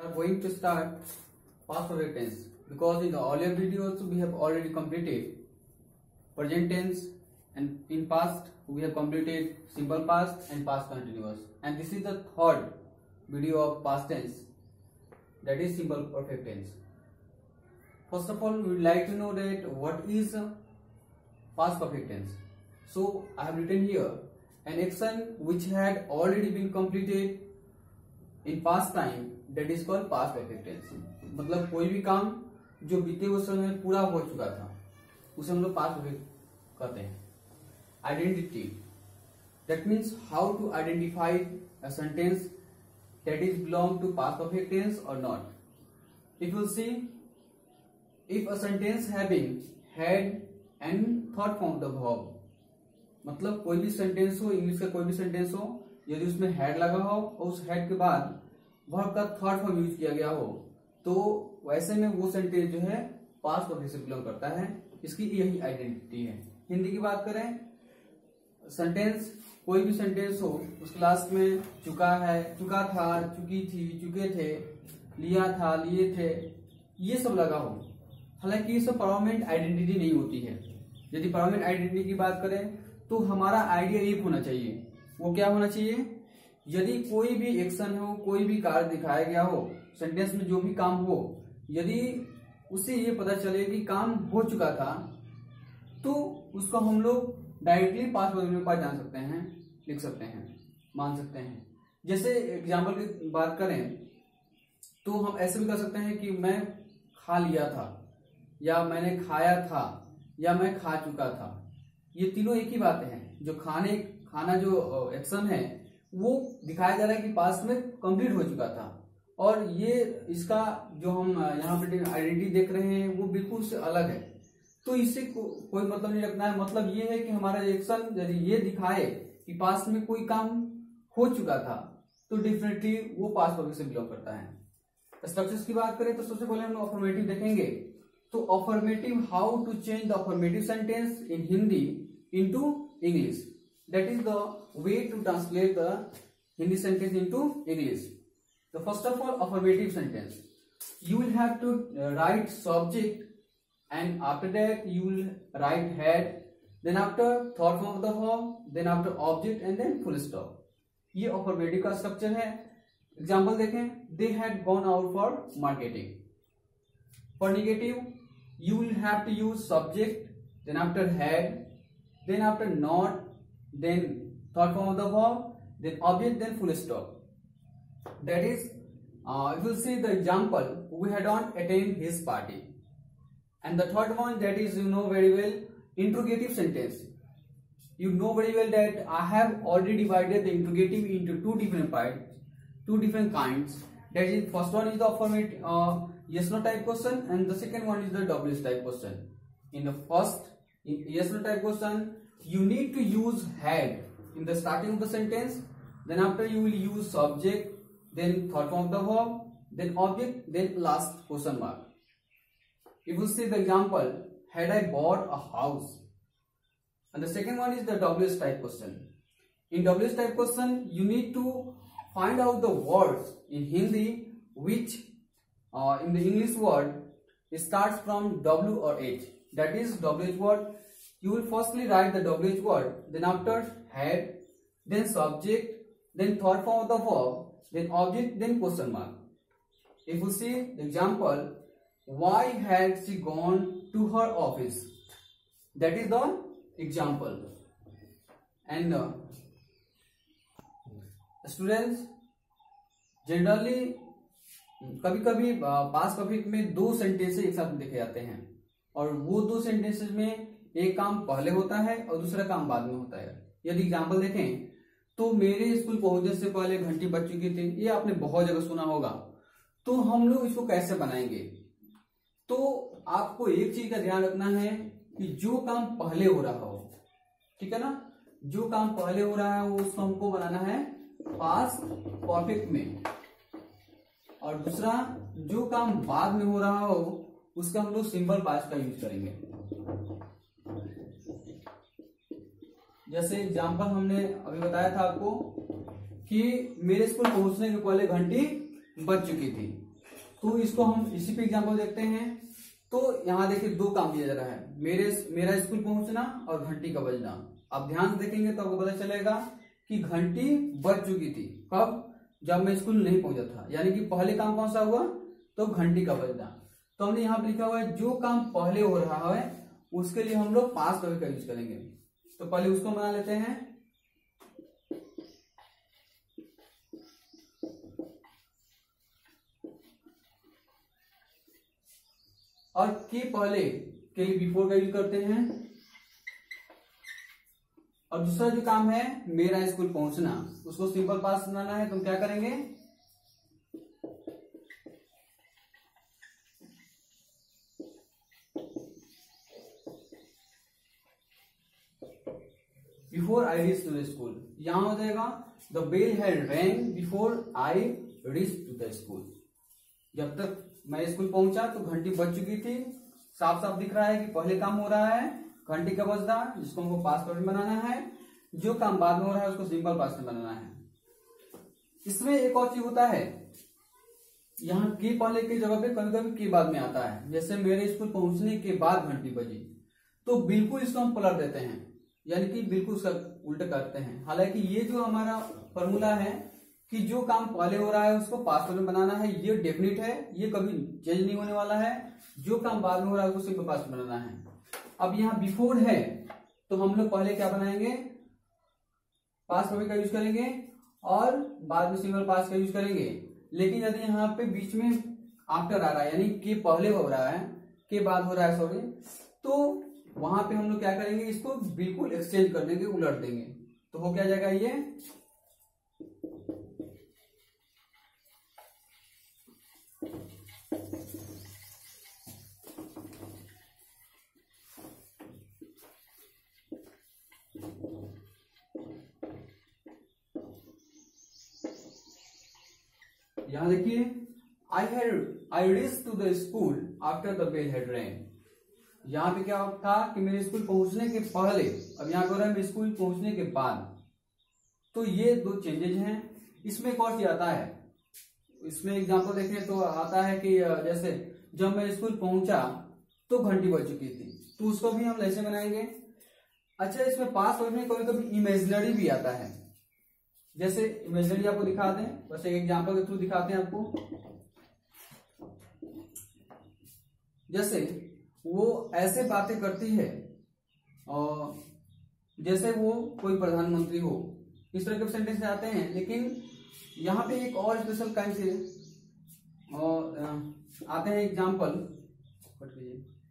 are going to start past perfect tense because in the earlier videos we have already completed present tense, and in past we have completed simple past and past continuous, and this is the third video of past tense, that is simple perfect tense. First of all, we would like to know that what is past perfect tense. So I have written here an action which had already been completed in past time, that is called past perfect tense. मतलब कोई भी काम जो बीते हुए समय में पूरा हो चुका था उसे हम लोग पास्ट परफेक्ट कहते हैं. Identity, that means how to identify a sentence that is belong to past perfect tense or not. If you see, if a sentence having had and third form of the verb, मतलब कोई भी sentence हो, English का कोई भी sentence हो, यदि उसमें हैड लगा हो और उस हैड के बाद वर्ब का थर्ड फॉर्म यूज किया गया हो, तो वैसे में वो सेंटेंस जो है पास्ट परफेक्ट से बिलोंग करता है. इसकी यही आइडेंटिटी है. हिंदी की बात करें, सेंटेंस कोई भी सेंटेंस हो, उस क्लास में चुका है, चुका था, चुकी थी, चुके थे, लिया था, लिए थे, ये सब लगा हो. हालांकि ये सब परमानेंट आइडेंटिटी नहीं होती है. यदि परमानेंट आइडेंटिटी की बात करें तो हमारा आइडिया एक होना चाहिए. वो क्या होना चाहिए? यदि कोई भी एक्शन हो, कोई भी कार्य दिखाया गया हो, सेंटेंस में जो भी काम हो, यदि उसे ये पता चले कि काम हो चुका था, तो उसको हम लोग डायरेक्टली पास्ट परफेक्ट में जान सकते हैं, लिख सकते हैं, मान सकते हैं. जैसे एग्जाम्पल की बात करें तो हम ऐसे भी कर सकते हैं कि मैं खा लिया था, या मैंने खाया था, या मैं खा चुका था. ये तीनों एक ही बातें हैं. जो खाना जो एक्शन है वो दिखाया जा रहा है कि पास्ट में कंप्लीट हो चुका था, और ये इसका जो हम यहाँ पे आइडेंटिटी देख रहे हैं वो बिल्कुल से अलग है. तो इससे कोई मतलब नहीं रखना है. मतलब ये है कि हमारा एक्शन यदि ये दिखाए कि पास्ट में कोई काम हो चुका था तो डेफिनेटली वो पास्ट परफेक्ट से बिलोंग करता है. स्ट्रक्चर्स की बात करें तो सबसे पहले हम अफर्मेटिव देखेंगे. तो affirmative, how to change the affirmative sentence in Hindi into English, that is the way to translate the Hindi sentence into English. So first of all, affirmative sentence, you will have to write subject, and after that you will write had, then after third form of the verb, then after object, and then full stop. ये affirmative का structure है. Example देखें, they had gone out for marketing. For negative, you will have to use subject, then after had, then after not, then third form of the verb, then object, then full stop. That is, if you see the example, we had not attended his party. And the third one, that is, you know very well, interrogative sentence. You know very well that I have already divided the interrogative into two different parts, two different kinds. That is, first one is the affirmative yes no type question, and the second one is the WS type question. In the first yes no type question, you need to use had in the starting of the sentence, then after you will use subject, then third form of the verb, then object, then last question mark. If you see the example, had I bought a house? And the second one is the WS type question. In WS type question, you need to find out the words in Hindi which in the English word it starts from W or H. That is WH word. You will firstly write the WH word, then after had, then subject, then third form of the verb, then object, then question mark. If you see the example, why had she gone to her office? That is the example. And students, generally कभी कभी past perfect में दो sentence एक साथ देखे जाते हैं, और वो दो सेंटेंसेस में एक काम पहले होता है और दूसरा काम बाद में होता है. यदि एग्जाम्पल देखें तो मेरे स्कूल पहुंचने से पहले घंटी बज चुकी थी, ये आपने बहुत जगह सुना होगा. तो हम लोग इसको कैसे बनाएंगे? तो आपको एक चीज का ध्यान रखना है कि जो काम पहले हो रहा हो, ठीक है ना, जो काम पहले हो रहा है वो उसको हमको बनाना है पास्ट परफेक्ट में, और दूसरा जो काम बाद में हो रहा हो उसका हम लोग सिंपल पास्ट का यूज करेंगे. जैसे एग्जाम्पल हमने अभी बताया था आपको कि मेरे स्कूल पहुंचने के पहले घंटी बज चुकी थी, तो इसको हम इसी पे एग्जाम्पल देखते हैं। तो यहाँ देखिए दो काम दिया जा रहा है, मेरा स्कूल पहुंचना और घंटी का बजना। आप ध्यान से देखेंगे तो आपको पता चलेगा कि घंटी बज चुकी थी कब, जब मैं स्कूल नहीं पहुंचा था, यानी कि पहले काम कौन सा हुआ, तो घंटी का बजना। तो हमने यहाँ पे लिखा हुआ है जो काम पहले हो रहा है उसके लिए हम लोग पास्ट परफेक्ट का यूज करेंगे। तो पहले उसको बना लेते हैं। और के पहले के लिए बिफोर का यूज करते हैं। और दूसरा जो काम है मेरा स्कूल पहुंचना, उसको सिंपल पास्ट बनाना है, तो हम क्या करेंगे, before I reach to the school. यहां हो जाएगा the bell had rang before I reach to the school. जब तक मैं स्कूल पहुंचा तो घंटी बज चुकी थी। साफ साफ दिख रहा है कि पहले काम हो रहा है घंटी का बजना, जिसको हमको पास्ट परफेक्ट बनाना है। जो काम बाद में हो रहा है उसको सिंपल पास्ट में बनाना है। इसमें एक और चीज होता है, यहाँ के पहले की जगह पे कभी कभी के बाद में आता है। जैसे मेरे स्कूल पहुंचने के बाद घंटी बजी, तो बिल्कुल इसको हम पलट देते हैं, यानी कि बिल्कुल उसका उल्टा करते हैं। हालांकि ये जो हमारा फॉर्मूला है कि जो काम पहले हो रहा है उसको पास्ट में बनाना है, ये डेफिनेट है, ये कभी चेंज नहीं होने वाला है। जो काम बाद में हो रहा है उसको सिंपल पास्ट में बनाना है। अब यहाँ बिफोर है तो हम लोग पहले क्या बनाएंगे, पास्ट परफेक्ट का यूज करेंगे और बाद में सिंपल पास्ट का यूज करेंगे। लेकिन यदि यहाँ पे बीच में आफ्टर आ रहा है, यानी कि पहले हो रहा है के बाद हो रहा है सॉरी, तो वहां पे हम लोग क्या करेंगे, इसको बिल्कुल एक्सचेंज कर देंगे, उलट देंगे। तो हो क्या जाएगा ये, यहां देखिए I reach to the school after the bell had rang. यहां पे क्या था कि मेरे स्कूल पहुंचने के पहले, अब यहां पे हो रहा है मेरे स्कूल पहुंचने के बाद। तो ये दो चेंजेज हैं। इसमें एक और चीज आता है, इसमें एग्जांपल देखें तो आता है कि जैसे जब मैं स्कूल पहुंचा तो घंटी बज चुकी थी, तो उसको भी हम ऐसे बनाएंगे। अच्छा, इसमें पास्ट में कभी कभी इमेजिनरी भी आता है। जैसे इमेजिनरी आपको दिखा दें, बस एक एग्जांपल के थ्रू दिखाते हैं आपको। जैसे वो ऐसे बातें करती है और जैसे वो कोई प्रधानमंत्री हो, इस तरह के सेंटेंस आते हैं। लेकिन यहाँ पे एक और स्पेशल काइंड से और आते हैं एग्जाम्पल।